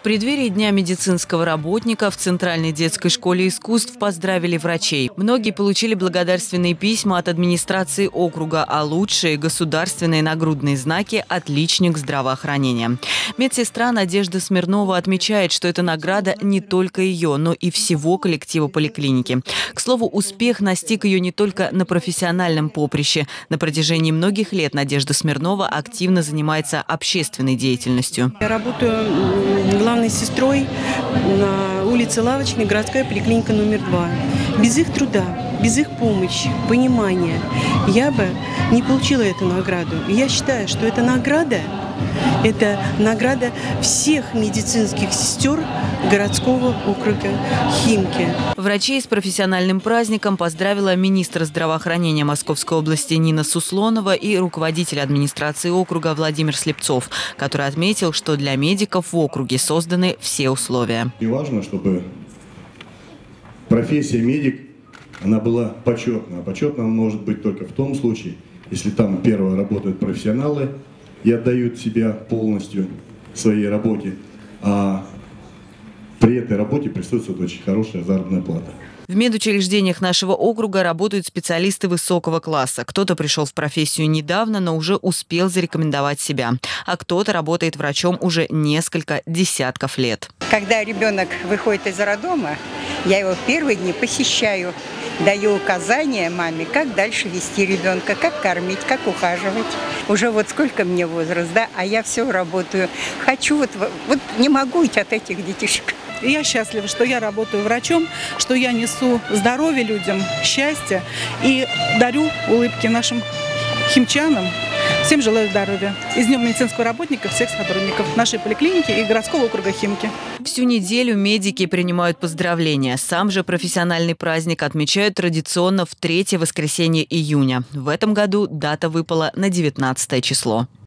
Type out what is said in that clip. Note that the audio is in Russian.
преддверии Дня медицинского работника в Центральной детской школе искусств поздравили врачей. Многие получили благодарственные письма от администрации округа, а лучшие государственные нагрудные знаки «Отличник здравоохранения». Медсестра Надежда Смирнова отмечает, что эта награда не только ее, но и всего коллектива поликлиники. К слову, успех настиг ее не только на профессиональном поприще. На протяжении многих лет Надежда Смирнова активно занимается общественной деятельностью. Я работаю главной сестрой на улице Лавочной, городская поликлиника номер 2. Без их труда, без их помощи, понимания я бы не получила эту награду. И я считаю, что это награда всех медицинских сестер городского округа Химки. Врачей с профессиональным праздником поздравила министр здравоохранения Московской области Нина Суслонова и руководитель администрации округа Владимир Слепцов, который отметил, что для медиков в округе созданы все условия. И важно, чтобы профессия медик, она была почетна. А почетна она может быть только в том случае, если там первое работают профессионалы и отдают себя полностью своей работе, а при этой работе присутствует очень хорошая заработная плата. В медучреждениях нашего округа работают специалисты высокого класса. Кто-то пришел в профессию недавно, но уже успел зарекомендовать себя. А кто-то работает врачом уже несколько десятков лет. Когда ребенок выходит из роддома, я его в первые дни посещаю, даю указания маме, как дальше вести ребенка, как кормить, как ухаживать. Уже вот сколько мне возраст, да, а я все работаю. Хочу, вот не могу уйти от этих детишек. И я счастлива, что я работаю врачом, что я несу здоровье людям, счастье и дарю улыбки нашим химчанам. Всем желаю здоровья. И с Днем медицинского работника всех сотрудников нашей поликлиники и городского округа Химки. Всю неделю медики принимают поздравления. Сам же профессиональный праздник отмечают традиционно в 3-е воскресенье июня. В этом году дата выпала на 19 число.